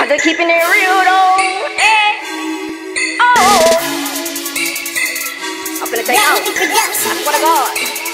I'm just keeping it real though. Hey. Oh. I'm finna take out. I swear to God.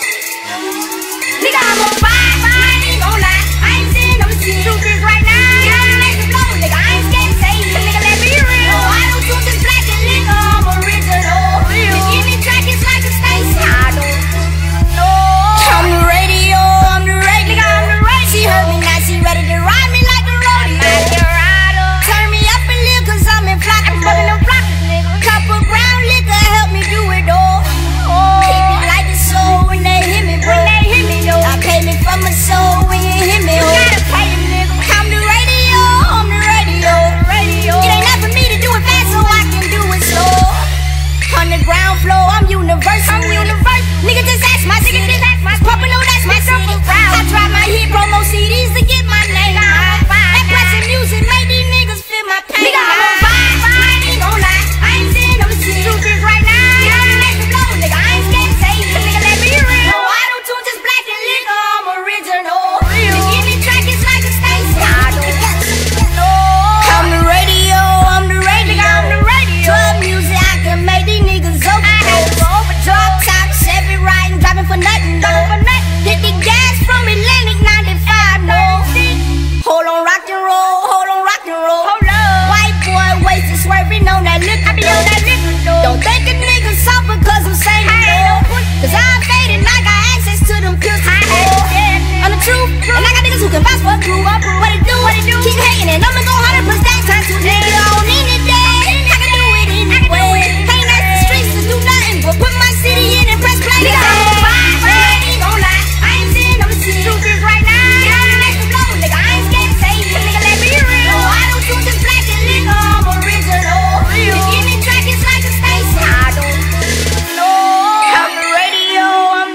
Nigga, I'm on fire. I ain't gon' lie. I ain't saying no shit. Truth is right now. Yeah, let me blow, nigga. I ain't scared to say it. Nigga, let me real. I don't do this black and liquor. I'm original. You give me track, it's like a station. I don't know. I'm the radio. I'm the radio. Nigga, I'm the radio. She heard me now. She ready to ride me like a rodeo. Turn me up a little, cause I'm in flock. I'm fucking them flockers, nigga. Cup of brown liquor, help me do it all. Keep it like a soul when they hit me, bro. I came in from a soul when you hit me, oh. I'm the radio, I'm the radio. It ain't not for me to do it fast, so I can do it slow. On the ground floor, I'm universal. Nigga, just ask my city. Pumping, no, that's my city. I drop my hit promo CDs to get my name out. That pressing music made these niggas feel my pain. Nigga, I'm on fire. I ain't gon' lie. I ain't saying no shit. Truth is right now. Yeah, let me blow, nigga. I ain't scared to say it. Nigga, let me real. I don't do just black and liquor. I'm original. You give me track, it's like a station. I don't know. I'm the radio. I'm the radio. Drug music, I can make these niggas overdose. Drop top, Chevy riding, driving for nothing, though. Hit the gas from Atlantic 95, no. Hold on, rock and roll. White boy wasted, swerving on that liquor. Don't think a nigga soft because I'm saying it, cause I'm faded, I got access to them pills. I'm the truth, and I got niggas who can vouch for a crew. What it do? Keep hating, and I'ma go harder, plus that time to nigga. I don't need it day, I can do it anyway. Ain't at the streets to do nothing but put my city in and press play. Nigga, I'm on fire, I ain't gon' lie. I ain't saying no shit. Truth is right now. Yeah, let me blow, nigga. I ain't scared to say it. Nigga, let me real. I don't do this black and liquor. I'm original. You give me track, it's like a station. I don't know. I'm the radio.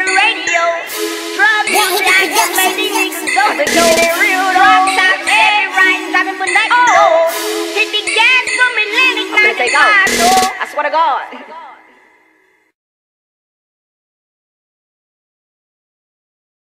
Drop music, I can make these niggas go. I'm just keeping it real though. Drop top, every riding, driving for nothing. Oh, hit the gas from Atlantic 95. I swear to God.